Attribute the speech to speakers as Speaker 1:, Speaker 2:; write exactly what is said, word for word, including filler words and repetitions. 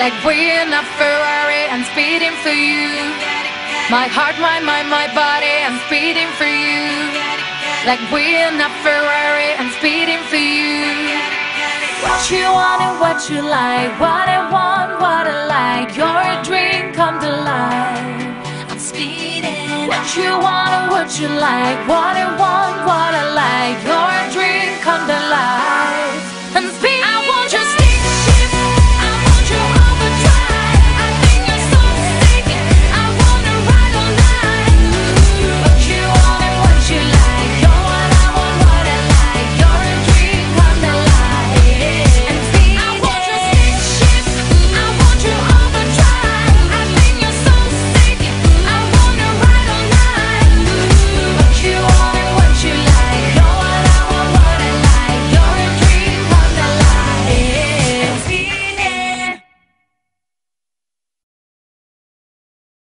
Speaker 1: Like we're in a Ferrari, I'm speeding for you. My heart, my mind, my body, I'm speeding for you. Like we're in a Ferrari, I'm speeding for you. What you want and what you like, what I want, what I like. You're a dream come to life. I'm speeding. What you want and what you like, what I want, what I like. You're a dream come to life.